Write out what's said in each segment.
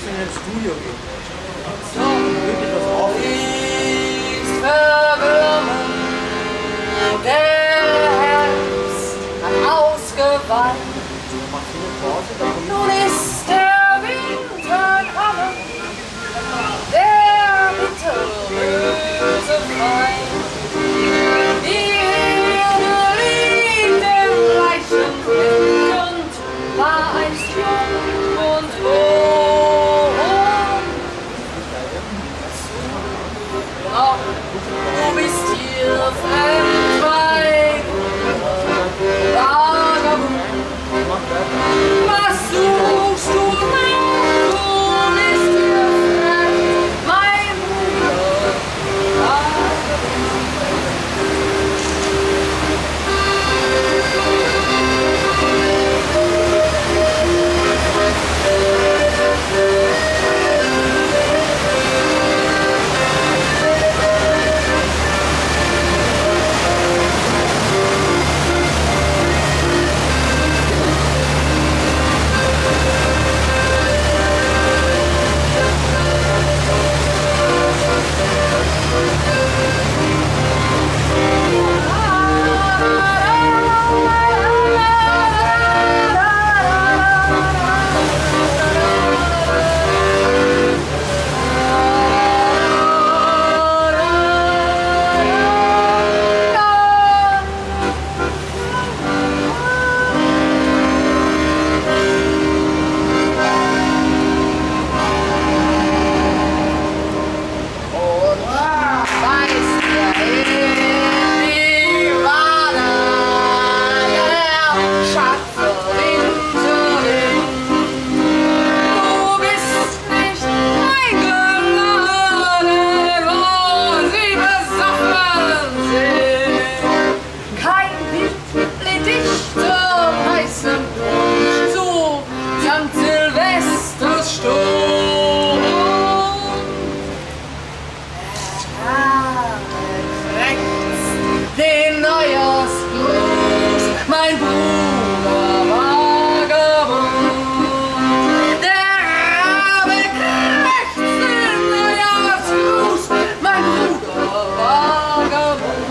müssen wir ins Studio gehen. So, Wirklich was auf. ist verwirrend, der Herbst hat ausgeweicht. Machst du eine Pause? Da kommt Nun ist der Winter kommen, der bitterböse Feind. Die Erde liegt im reichen Wind und war einst jung und wohl. Doch du bist hier fremd bei Vagabund. Was suchst du noch? Du bist hier fremd, mein Bruder. Den Neujahrsgruß, mein Bruder Vagabund. Der Rabe krächzt den Neujahrsgruß, mein Bruder Vagabund.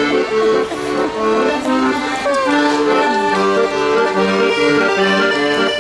Hey!